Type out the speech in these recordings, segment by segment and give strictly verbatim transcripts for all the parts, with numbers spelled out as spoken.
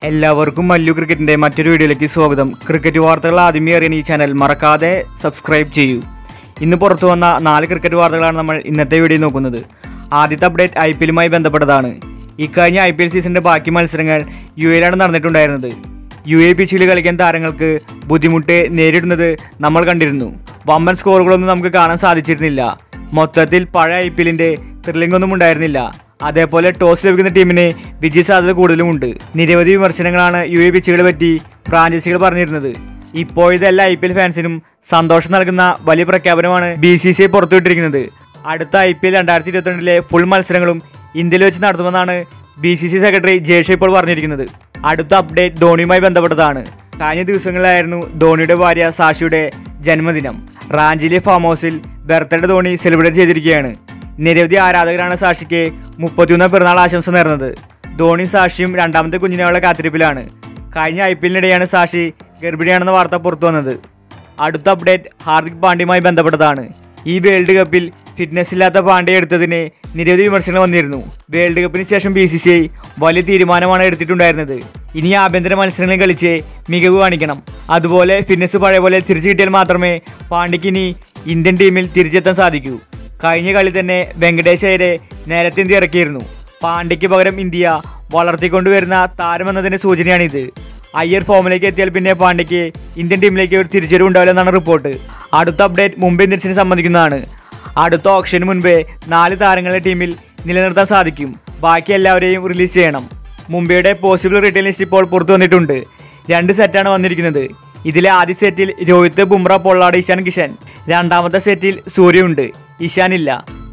എല്ലാവർക്കും മല്ലു ക്രിക്കറ്റിന്റെ മറ്റൊരു വീഡിയോയിലേക്ക് സ്വാഗതം. ക്രിക്കറ്റ് വാർത്തകൾ ആദ്യമേ അറിയാൻ ഈ ചാനൽ മറക്കാതെ സബ്സ്ക്രൈബ് ചെയ്യൂ. ഇന്ന് പുറത്തു വന്ന നാല് ക്രിക്കറ്റ് വാർത്തകളാണ് നമ്മൾ ഇന്നത്തെ വീഡിയോ നോക്കുന്നത്. ആദ്യത്തെ അപ്ഡേറ്റ് ഐ പി എല്ലുമായി ബന്ധപ്പെട്ടതാണ്. ഇക്കഴിഞ്ഞ ഐ പി എൽ സീസണിന്റെ ബാക്കി മത്സരങ്ങൾ യു എയിലാണ് നടന്നിട്ടുണ്ടായിരുന്നത്. യു എ പിച്ചിൽ കളിക്കാൻ താരങ്ങൾക്ക് ബുദ്ധിമുട്ട് നേരിടുന്നത് നമ്മൾ കണ്ടിരുന്നു. വമ്പൻ സ്കോറുകളൊന്നും നമുക്ക് കാണാൻ സാധിച്ചിരുന്നില്ല. മൊത്തത്തിൽ പഴയ ഐ പി എല്ലിന്റെ ത്രില്ലിംഗ് ഒന്നും ഉണ്ടായിരുന്നില്ല. അതേപോലെ ടോസ് ലഭിക്കുന്ന ടീമിന് വിജയ സാധ്യത കൂടുതലുമുണ്ട്. നിരവധി വിമർശനങ്ങളാണ് യു എ പിച്ചുകളെ പറ്റി ഫ്രാഞ്ചൈസികൾ പറഞ്ഞിരുന്നത്. ഇപ്പോഴത്തെ എല്ലാ ഐ പി എൽ ഫാൻസിനും സന്തോഷം നൽകുന്ന വലിയ പ്രഖ്യാപനമാണ് ബി സി സി ഐ പുറത്തുവിട്ടിരിക്കുന്നത്. അടുത്ത ഐ പി എൽ രണ്ടായിരത്തി ഇരുപത്തിരണ്ടിലെ ഫുൾ മത്സരങ്ങളും ഇന്ത്യയിൽ വെച്ച് നടത്തുമെന്നാണ് B C C secretary Jay Shah ഇപ്പോൾ പറഞ്ഞിരിക്കുന്നത്. അടുത്ത അപ്ഡേറ്റ് ധോണിയുമായി ബന്ധപ്പെട്ടതാണ്. കഴിഞ്ഞ ദിവസങ്ങളിലായിരുന്നു ധോണിയുടെ ഭാര്യ സാക്ഷിയുടെ ജന്മദിനം. റാഞ്ചിയിലെ ഫാം ഹൗസിൽ ബർത്ത്ഡേ ധോണി സെലിബ്രേറ്റ് ചെയ്തിരിക്കുകയാണ്. നിരവധി ആരാധകരാണ് സാക്ഷിക്ക് മുപ്പത്തിയൊന്ന് പിറന്നാൾ ആശംസ നേർന്നത്. ധോണി സാക്ഷിയും രണ്ടാമത്തെ കുഞ്ഞിനുള്ള കാത്തിരിപ്പിലാണ്. കഴിഞ്ഞ ഐ പി എല്ലിനിടെയാണ് സാക്ഷി ഗർഭിണിയാണെന്ന വാർത്ത പുറത്തു വന്നത്. അടുത്ത അപ്ഡേറ്റ് ഹാർദിക് പാണ്ഡ്യയുമായി ബന്ധപ്പെട്ടതാണ്. ഈ വേൾഡ് കപ്പിൽ ഫിറ്റ്നസ് ഇല്ലാത്ത പാണ്ഡ്യ എടുത്തതിന് നിരവധി വിമർശനങ്ങൾ വന്നിരുന്നു. വേൾഡ് കപ്പിന് ശേഷം ബി സി സി ഐ വലിയ തീരുമാനമാണ് എടുത്തിട്ടുണ്ടായിരുന്നത്. ഇനി ആഭ്യന്തര മത്സരങ്ങളിൽ കളിച്ച് മികവ് കാണിക്കണം. അതുപോലെ ഫിറ്റ്നസ് പഴയ പോലെ തിരിച്ചു കിട്ടിയാൽ മാത്രമേ പാണ്ഡ്യയ്ക്ക് ഇനി ഇന്ത്യൻ ടീമിൽ തിരിച്ചെത്താൻ സാധിക്കൂ. കഴിഞ്ഞ കളി തന്നെ വെങ്കടേഷ് അയ്യരെ നേരത്തെ ഇന്ത്യ ഇറക്കിയിരുന്നു. പാണ്ഡ്യയ്ക്ക് പകരം ഇന്ത്യ വളർത്തിക്കൊണ്ടുവരുന്ന താരമെന്നതിൻ്റെ സൂചനയാണിത്. അയ്യർ ഫോമിലേക്ക് എത്തിയാൽ പിന്നെ പാണ്ഡ്യയ്ക്ക് ഇന്ത്യൻ ടീമിലേക്ക് ഒരു തിരിച്ചുവരവ് ഉണ്ടാവില്ലെന്നാണ് റിപ്പോർട്ട്. അടുത്ത അപ്ഡേറ്റ് മുംബൈ ഇന്ത്യൻസിനെ സംബന്ധിക്കുന്നതാണ്. അടുത്ത ഓപ്ഷന് മുൻപേ നാല് താരങ്ങളെ ടീമിൽ നിലനിർത്താൻ സാധിക്കും. ബാക്കി എല്ലാവരെയും റിലീസ് ചെയ്യണം. മുംബൈയുടെ പോസിബിൾ റിട്ടേൺ ലിസ്റ്റ് ഇപ്പോൾ പുറത്തു വന്നിട്ടുണ്ട്. രണ്ട് സെറ്റാണ് വന്നിരിക്കുന്നത്. ഇതിലെ ആദ്യ സെറ്റിൽ രോഹിത്, ബുംറ, പൊള്ളാഡ്, ഇഷാൻ കിഷൻ. രണ്ടാമത്തെ സെറ്റിൽ സൂര്യയുണ്ട്, ഇഷാൻ ഇല്ല.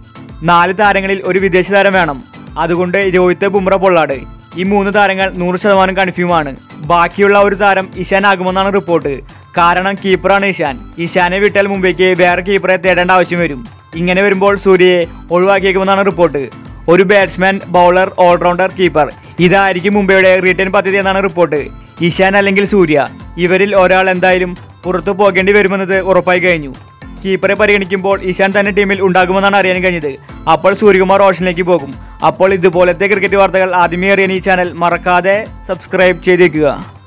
നാല് താരങ്ങളിൽ ഒരു വിദേശ താരം വേണം. അതുകൊണ്ട് രോഹിത്, ബുംറ, പൊള്ളാഡ് ഈ മൂന്ന് താരങ്ങൾ നൂറ് ശതമാനം കൺഫ്യൂമാണ്. ബാക്കിയുള്ള ഒരു താരം ഇഷാൻ ആകുമെന്നാണ് റിപ്പോർട്ട്. കാരണം കീപ്പറാണ് ഇഷാൻ. ഇഷാനെ വിട്ടാൽ മുംബൈക്ക് വേറെ കീപ്പറെ തേടേണ്ട ആവശ്യം വരും. ഇങ്ങനെ വരുമ്പോൾ സൂര്യയെ ഒഴിവാക്കിയേക്കുമെന്നാണ് റിപ്പോർട്ട്. ഒരു ബാറ്റ്സ്മാൻ, ബൗളർ, ഓൾറൗണ്ടർ, കീപ്പർ ഇതായിരിക്കും മുംബൈയുടെ റിട്ടേൺ പദ്ധതി എന്നാണ് റിപ്പോർട്ട്. ഇഷാൻ അല്ലെങ്കിൽ സൂര്യ ഇവരിൽ ഒരാൾ എന്തായാലും പുറത്തു പോകേണ്ടി വരുമെന്നത് ഉറപ്പായി കഴിഞ്ഞു. കീപ്പറെ പരിഗണിക്കുമ്പോൾ ഇഷാൻ തന്നെ ടീമിൽ ഉണ്ടാകുമെന്നാണ് അറിയാൻ കഴിഞ്ഞത്. അപ്പോൾ സൂര്യകുമാർ ഓപ്ഷനിലേക്ക് പോകും. അപ്പോൾ ഇതുപോലത്തെ ക്രിക്കറ്റ് വാർത്തകൾ ആദ്യമേ അറിയാൻ ഈ ചാനൽ മറക്കാതെ സബ്സ്ക്രൈബ് ചെയ്തേക്കുക.